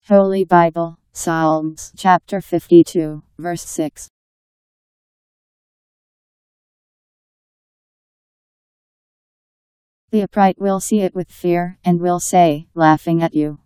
Holy Bible, Psalms, chapter 52, verse 6. The upright will see it with fear, and will say, laughing at you,